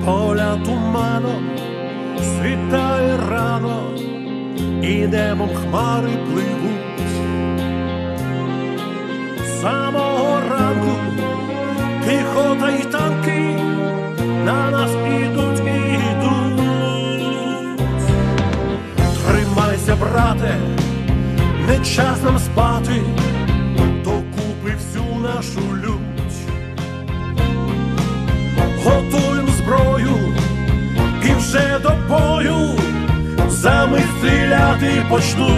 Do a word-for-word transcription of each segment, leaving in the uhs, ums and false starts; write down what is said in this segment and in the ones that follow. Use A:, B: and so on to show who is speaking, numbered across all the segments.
A: поля туманом світає рано, і небом хмари пливуть. З самого ранку піхота й танки на нас ідуть і йдуть. Тримайся, брате, не час нам спати, докупи всю нашу лють. Готуємо зброю і вже до бою за мить стріляти почнуть.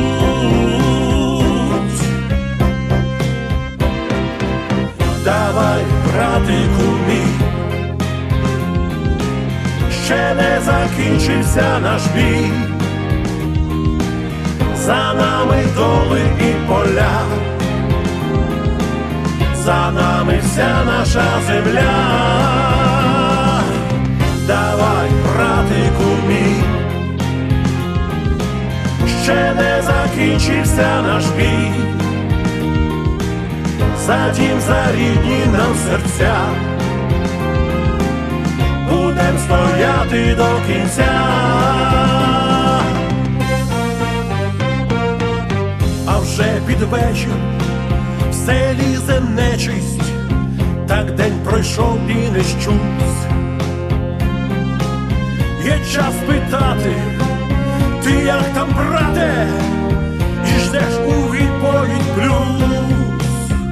A: Давай, братику мій, ще не закінчився наш бій. За нами доли і поля, за нами вся наша земля. Давай, братику мій, ще не закінчився наш бій. За дім, за рідні нам серця, будем стояти до кінця. А вже під вечір в селі зе нечисть, так день пройшов і не щусь. Є час питати, ти як там, брате, і ждеш у відповідь плюс.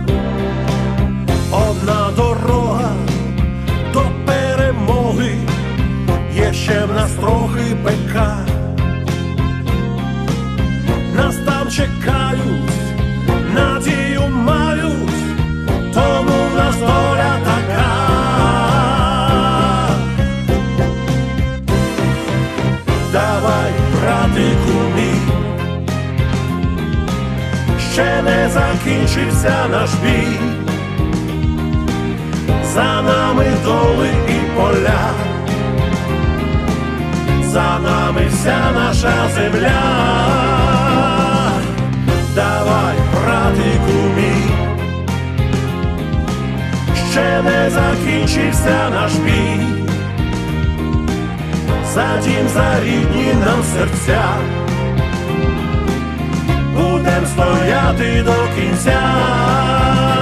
A: Одна дорога до перемоги, є ще в нас трохи пека. Нас там чекають, надію мають, тому в нас доля така. Давай, братику мій, ще не закінчився наш бій. За нами доли і поля, за нами вся наша земля. Давай, братику мій, ще не закінчився наш бій. За дім, за рідні нам серця, будем стояти до кінця.